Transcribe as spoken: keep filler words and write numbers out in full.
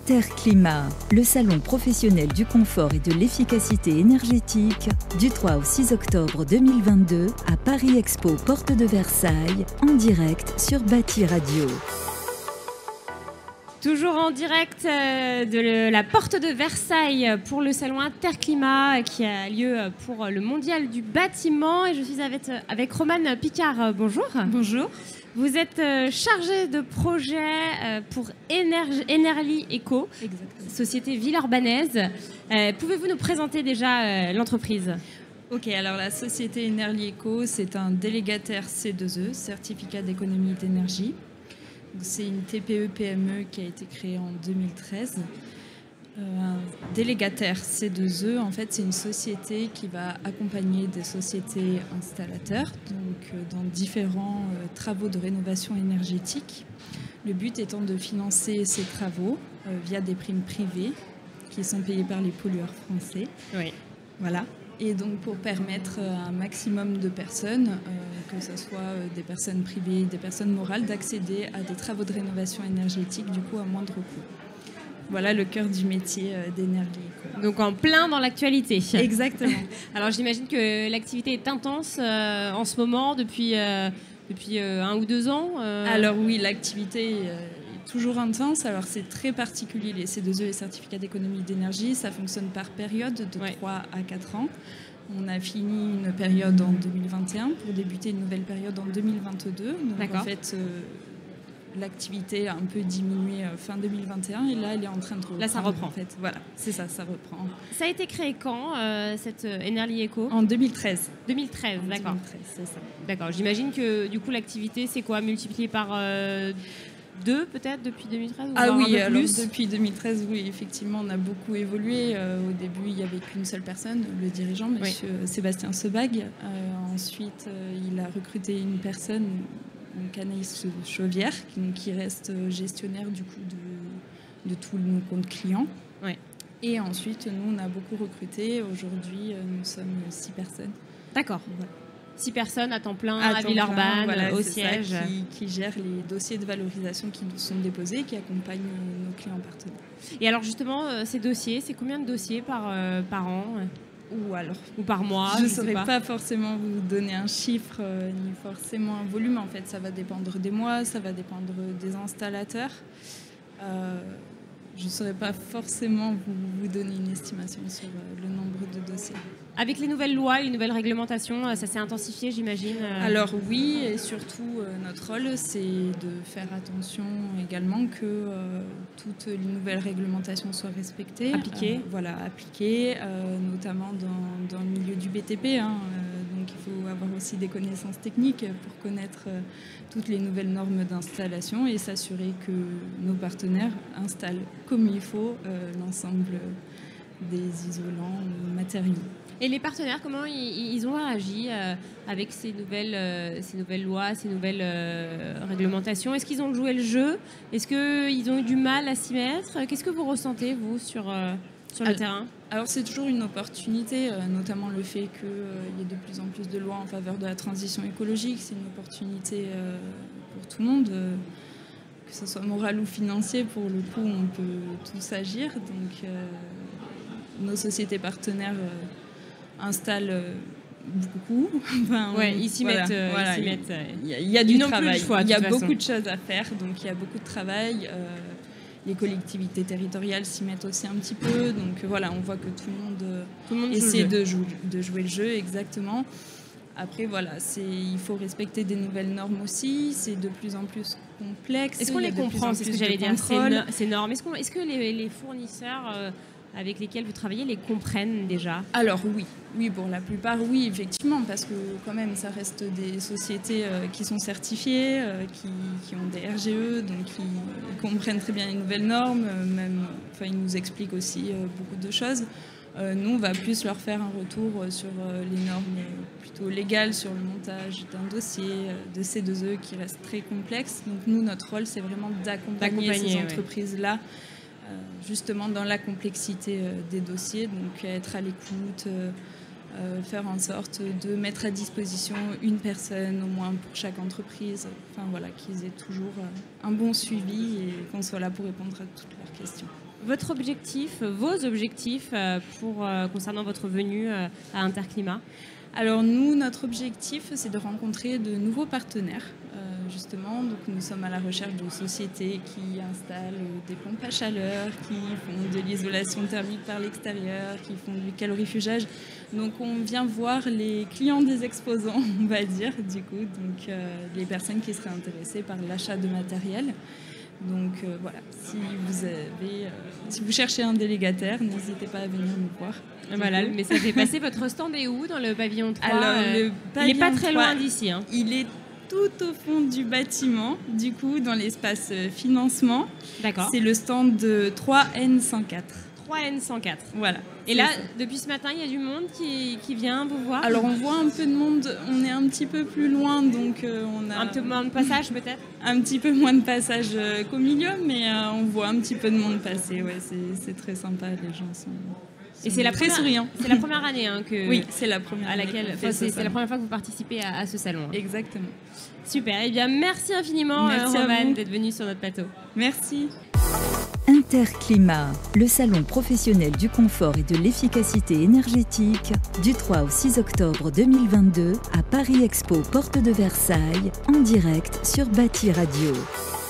Interclimat, le salon professionnel du confort et de l'efficacité énergétique, du trois au six octobre deux mille vingt-deux à Paris Expo, porte de Versailles, en direct sur Bâti Radio. Toujours en direct de la porte de Versailles pour le salon Interclimat qui a lieu pour le mondial du bâtiment. Et je suis avec, avec Romane Picard. Bonjour. Bonjour. Vous êtes chargée de projet pour Enerly Eco, exactement, société villeurbannaise. Pouvez-vous nous présenter déjà l'entreprise ? Ok, alors la société Enerly Eco, c'est un délégataire C deux E, certificat d'économie d'énergie. C'est une T P E P M E qui a été créée en deux mille treize. Euh, un délégataire C deux E, en fait, c'est une société qui va accompagner des sociétés installateurs donc, euh, dans différents euh, travaux de rénovation énergétique. Le but étant de financer ces travaux euh, via des primes privées qui sont payées par les pollueurs français. Oui. Voilà. Et donc pour permettre à un maximum de personnes, euh, que ce soit des personnes privées, des personnes morales, d'accéder à des travaux de rénovation énergétique, du coup à moindre coût. Voilà le cœur du métier euh, d'Enerly Eco. Donc en plein dans l'actualité. Exactement. Alors j'imagine que l'activité est intense euh, en ce moment, depuis, euh, depuis euh, un ou deux ans euh... Alors oui, l'activité euh, est toujours intense. Alors c'est très particulier, les C deux E, les certificats d'économie d'énergie, ça fonctionne par période de ouais. trois à quatre ans. On a fini une période en deux mille vingt et un pour débuter une nouvelle période en deux mille vingt-deux. Donc en fait, euh, l'activité a un peu diminué fin deux mille vingt et un et là, elle est en train de reprendre. Là, ça reprend. En fait. Voilà, c'est ça, ça reprend. Ça a été créé quand, euh, cette Enerly Eco ? En deux mille treize. deux mille treize, en d'accord. deux mille treize, c'est ça. D'accord, j'imagine que du coup, l'activité, c'est quoi ? Multiplié par euh, deux, peut-être, depuis deux mille treize ou Ah oui, un peu plus ? alors, depuis deux mille treize, oui, effectivement, on a beaucoup évolué. Euh, au début, il n'y avait qu'une seule personne, le dirigeant, monsieur oui. Sébastien Sebag. Euh, ensuite, euh, il a recruté une personne, donc Anaïs Chauvière, qui, qui reste gestionnaire du coup de, de tous nos comptes clients. Ouais. Et ensuite, nous, on a beaucoup recruté. Aujourd'hui, nous sommes six personnes. D'accord. Voilà. Six personnes à temps plein à, à Villeurbanne, voilà, au siège. Ça, qui, qui gèrent les dossiers de valorisation qui nous sont déposés et qui accompagnent nos clients partenaires. Et alors justement, ces dossiers, c'est combien de dossiers par, euh, par an ? Ou alors, ou par mois, je ne je saurais pas. pas forcément vous donner un chiffre euh, ni forcément un volume. En fait, ça va dépendre des mois, ça va dépendre des installateurs. Euh, je ne saurais pas forcément vous, vous donner une estimation sur euh, le nombre de dossiers. Avec les nouvelles lois, les nouvelles réglementations, ça s'est intensifié, j'imagine. Alors oui, et surtout euh, notre rôle, c'est de faire attention également que euh, toutes les nouvelles réglementations soient respectées, appliquées, euh, voilà, appliquées, euh, notamment dans, dans le milieu du B T P. Hein, euh, donc il faut avoir aussi des connaissances techniques pour connaître euh, toutes les nouvelles normes d'installation et s'assurer que nos partenaires installent comme il faut euh, l'ensemble des isolants matériaux. Et les partenaires, comment ils, ils ont réagi euh, avec ces nouvelles, euh, ces nouvelles lois, ces nouvelles euh, réglementations ? Est-ce qu'ils ont joué le jeu ? Est-ce qu'ils ont eu du mal à s'y mettre ? Qu'est-ce que vous ressentez, vous, sur, euh, sur le alors, terrain ? Alors, c'est toujours une opportunité, euh, notamment le fait qu'il euh, y ait de plus en plus de lois en faveur de la transition écologique. C'est une opportunité euh, pour tout le monde, euh, que ce soit moral ou financier. Pour le coup, on peut tous agir. Donc, euh, nos sociétés partenaires... Euh, installent euh, beaucoup. Enfin, ouais, ils s'y voilà, mettent. Euh, voilà, ils mettent euh, il y a, il y a du travail. Choix, il y a beaucoup façon. de choses à faire, donc il y a beaucoup de travail. Euh, les collectivités territoriales s'y mettent aussi un petit peu. Donc voilà, on voit que tout le monde, tout le monde essaie de, jou de jouer le jeu, exactement. Après, voilà, il faut respecter des nouvelles normes aussi. C'est de plus en plus complexe. Est-ce qu'on les comprend ? C'est ce que j'allais dire. Ces normes. Est-ce qu'on, est-ce que les, les fournisseurs euh, avec lesquels vous travaillez les comprennent déjà ? Alors oui, oui, pour la plupart, oui, effectivement, parce que quand même, ça reste des sociétés euh, qui sont certifiées, euh, qui, qui ont des R G E, donc qui comprennent très bien les nouvelles normes, euh, même, enfin, ils nous expliquent aussi euh, beaucoup de choses. Euh, nous, on va plus leur faire un retour sur euh, les normes plutôt légales, sur le montage d'un dossier euh, de C deux E qui reste très complexe. Donc nous, notre rôle, c'est vraiment d'accompagner ces entreprises-là. Ouais. Justement dans la complexité euh, des dossiers, donc être à l'écoute, euh, euh, faire en sorte de mettre à disposition une personne au moins pour chaque entreprise. Enfin voilà, qu'ils aient toujours euh, un bon suivi et qu'on soit là pour répondre à toutes leurs questions. Votre objectif, vos objectifs euh, pour, euh, concernant votre venue euh, à Interclimat? Alors nous, notre objectif, c'est de rencontrer de nouveaux partenaires, euh, justement. Donc nous sommes à la recherche de sociétés qui installent des pompes à chaleur, qui font de l'isolation thermique par l'extérieur, qui font du calorifugage. Donc on vient voir les clients des exposants, on va dire, du coup, donc euh, les personnes qui seraient intéressées par l'achat de matériel. Donc euh, voilà, si vous, avez, euh, si vous cherchez un délégataire, n'hésitez pas à venir nous voir. Voilà, le message est passé. Votre stand est où dans le pavillon trois? Alors, euh, le Il n'est pas très trois, loin d'ici. Hein. Il est tout au fond du bâtiment, du coup, dans l'espace financement. D'accord. C'est le stand de trois N cent quatre. trois N cent quatre. Voilà. Et là, ça. depuis ce matin, il y a du monde qui, qui vient vous voir? Alors, on voit un peu de monde. On est un petit peu plus loin, donc euh, on a... Un peu moins de passage, peut-être? Un petit peu moins de passage euh, qu'au milieu, mais euh, on voit un petit peu de monde passer. Ouais, c'est très sympa, les gens sont... Et c'est la très première, souriant. C'est la première année hein, que. Oui, c'est la première à année. laquelle. Enfin, c'est la première fois que vous participez à, à ce salon. Hein. Exactement. Super. Eh bien, merci infiniment, merci euh, Romane, d'être venue sur notre plateau. Merci. Interclimat, le salon professionnel du confort et de l'efficacité énergétique, du trois au six octobre deux mille vingt-deux à Paris Expo, porte de Versailles, en direct sur Bâti Radio.